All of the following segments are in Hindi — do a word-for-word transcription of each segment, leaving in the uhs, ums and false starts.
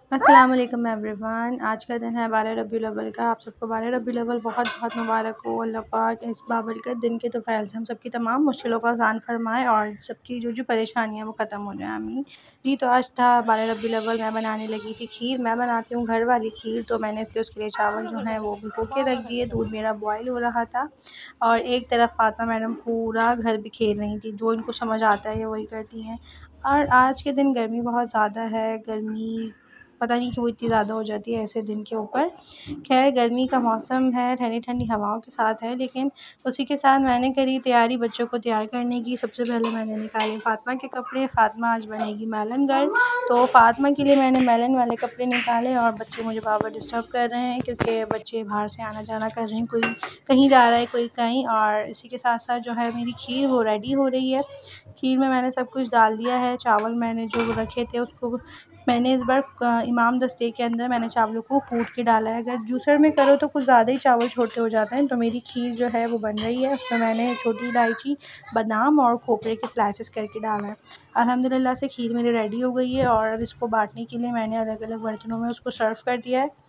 अस्सलाम वालेकुम एवरीवन। आज का दिन है बारह रबीउल अव्वल का। आप सबको बारह रबीउल अव्वल बहुत बहुत मुबारक हो। अल्लाह पाक इस बाबर के दिन के तोफ़ैल से हम सबकी तमाम मुश्किलों को आसान फरमाए और सबकी जो जो परेशानियाँ वो ख़त्म हो जाए, आमीन जी। तो आज था बारह रबीउल अव्वल, मैं बनाने लगी थी खीर। मैं बनाती हूँ घर वाली खीर, तो मैंने इसलिए उसके लिए चावल जो हैं वो भिगो के रख दिए। दूध मेरा बॉयल हो रहा था और एक तरफ फ़ातिमा मैडम पूरा घर बिखेर रही थी। जो इनको समझ आता है वही करती हैं। और आज के दिन गर्मी बहुत ज़्यादा है। गर्मी पता नहीं क्यों इतनी ज़्यादा हो जाती है ऐसे दिन के ऊपर। ख़ैर गर्मी का मौसम है, ठंडी ठंडी हवाओं के साथ है, लेकिन उसी के साथ मैंने करी तैयारी बच्चों को तैयार करने की। सबसे पहले मैंने निकाले फ़ातिमा के कपड़े। फ़ातिमा आज बनेगी मेलन गर्ल, तो फ़ातिमा के लिए मैंने मेलन वाले कपड़े निकाले। और बच्चे मुझे बार-बार डिस्टर्ब कर रहे हैं क्योंकि बच्चे बाहर से आना-जाना कर रहे हैं, कोई कहीं जा रहा है, कोई कहीं। और इसी के साथ-साथ जो है मेरी खीर वो रेडी हो रही है। खीर में मैंने सब कुछ डाल दिया है। चावल मैंने जो रखे थे उसको मैंने इस बार इमाम दस्ते के अंदर मैंने चावलों को कूट के डाला है। अगर जूसर में करो तो कुछ ज़्यादा ही चावल छोटे हो जाते हैं। तो मेरी खीर जो है वो बन रही है। उसमें मैंने छोटी इलायची, बादाम और खोपरे के स्लाइसेस करके डाला है। अल्हम्दुलिल्लाह से खीर मेरी रेडी हो गई है और अब इसको बांटने के लिए मैंने अलग-अलग बर्तनों में उसको सर्व कर दिया है।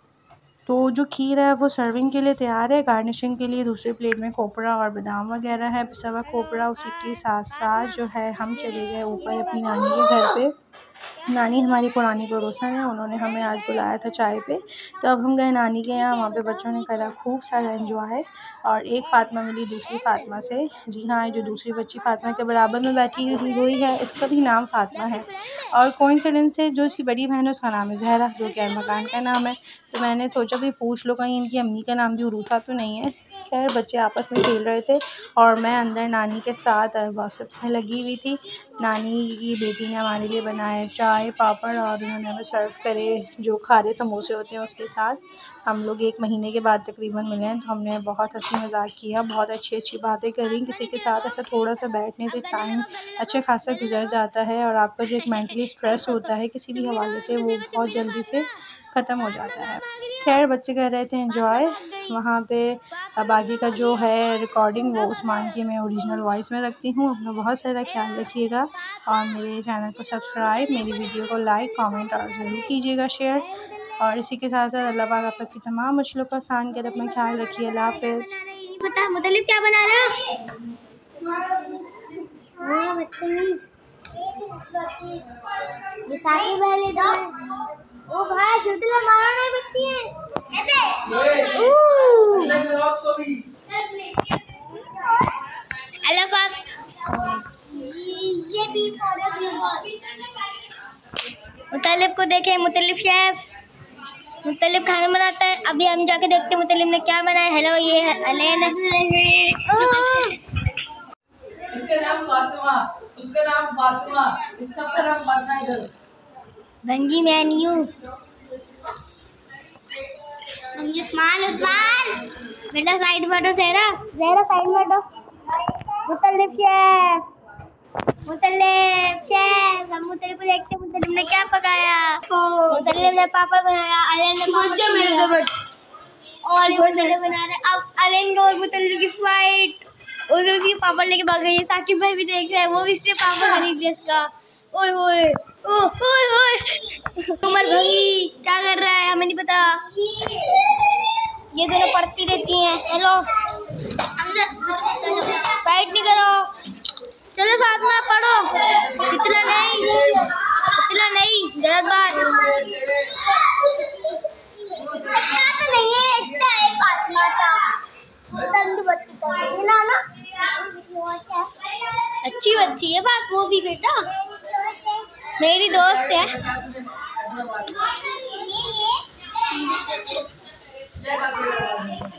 तो जो खीर है वो सर्विंग के लिए तैयार है। गार्निशिंग के लिए दूसरी प्लेट में खोपरा और बादाम वगैरह है, पिसा हुआ खोपरा। उसी के साथ-साथ जो है हम चले गए ऊपर अपनी नानी के घर पे। नानी हमारी पुरानी पड़ोसन है, उन्होंने हमें आज बुलाया था चाय पे। तो अब हम गए नानी के यहाँ। वहाँ पे बच्चों ने करा खूब सारा एंजॉय और एक फ़ातिमा मिली दूसरी फ़ातिमा से। जी हाँ, जो दूसरी बच्ची फ़ातिमा के बराबर में बैठी हुई वही है, इसका भी नाम फ़ातिमा है। और कोइंसिडेंस से जो इसकी बड़ी बहन है उसका नाम है ज़हरा, जो कि अरमकान का नाम है। तो मैंने सोचा भी पूछ लो कहीं इनकी अम्मी का नाम भी उरूसा तो नहीं है। खैर बच्चे आपस में खेल रहे थे और मैं अंदर नानी के साथ गॉसिप में लगी हुई थी। नानी की बेटी ने हमारे लिए बनाए चाय, पापड़ और उन्होंने हमें सर्व करे जो खारे समोसे होते हैं उसके साथ। हम लोग एक महीने के बाद तकरीबन मिले हैं, तो हमने बहुत हँसी मज़ाक किया, बहुत अच्छी-अच्छी बातें करी। किसी के साथ ऐसा थोड़ा-सा बैठने से टाइम अच्छा खासा गुज़र जाता है और आपका जो एक मेंटली स्ट्रेस होता है किसी भी हवाले से वो बहुत जल्दी से ख़त्म हो जाता है। खैर बच्चे कर रहे थे एंजॉय वहाँ पे। अब आगे का जो है रिकॉर्डिंग वो उस्मान की मैं ओरिजिनल वॉइस में रखती हूँ। अपना बहुत सारा ख्याल रखिएगा और मेरे चैनल को सब्सक्राइब, मेरी वीडियो को लाइक, कमेंट और ज़रूर कीजिएगा शेयर। और इसी के साथ साथ अल्लाह पाक आप सबकी तमाम मुश्किलों को आसान करे। अपना ख्याल रखिए। अल्लाह हाफ़िज़। पता मुतल्लिब क्या बना रहा है? हाँ बदतमीज। ये साकी वाले जो ओ भाई शुटला मारो नहीं बच्ची है। अल्लाह पाक ये भी मुतल्लिब को देखें। मुतल्लिब शेफ, मुतल्लिब खाना बनाता है। अभी हम जाके देखते हैं मुतल्लिब ने क्या बनाया। हेलो ये है अलेन। इसका नाम फातिमा, उसका नाम फातिमा, इसका नाम फातिमा इधर। भंगी मेन्यू उस्मान उस्मान बेटा साइड में हटो। ज़हरा ज़हरा साइड में हटो। Mutallib chef, Mutallib chef. हम मुतल्लिब को देखते हैं मुतल्लिब ने क्या पकाया। मुतल्लिब ने पापड़ बनाया, अलेन ने पापड़ और मुतल्लिब बना रहे। अब अलेन को और मुतल्लिब की फाइट। उसकी पापड़ लेके भाग गई है। साकिब भाई भी देख रहे हैं, वो भी इससे पापड़ खरीद लिया इसका। ओए ओए ओए ओए उमर भंगी क्या कर रहा है हमें नहीं पता। ये दोनों पढ़ती रहती हैं। हेलो फाइट नहीं करो। चलो फातिमा पढ़ो। इतना नहीं इतना नहीं गलत बात तो नहीं है। इतना है फातिमा का तंदू बच्ची का ना ना अच्छी बच्ची है बात। वो भी बेटा मेरी दोस्त है।